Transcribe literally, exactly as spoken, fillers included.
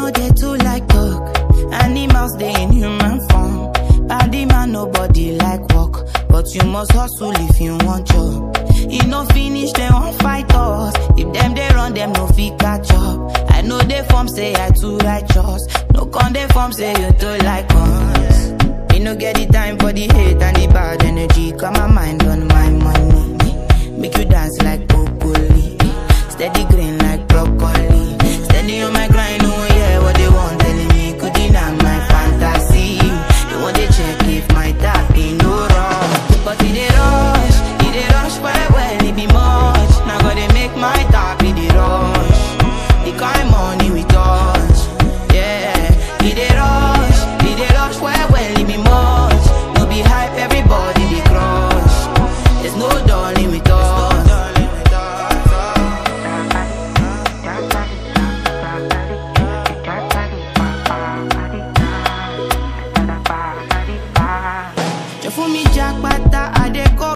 know they too like talk. Animals they in human form. Body man nobody like walk, but you must hustle if you want job. You no finish they won't fight us. If them they run them no fit catch up. I know they form say I too righteous. No con they form say you too like us. Me no get the time for the hate and the bad energy. Got my mind on my money. Make you dance like broccoli. Steady green like broccoli. Steady on my grind, oh yeah, what they want telling me. Could deny my fantasy. They want to check if my tap ain't no wrong. But it they rush, it they rush well, well, it be much. Now gotta make my tap in the rush. The kind money we touch, yeah. It they rush, it they rush well, well, it be much. No be hype, everybody they crush. There's no darling with us. For me, Jack, but I dey go.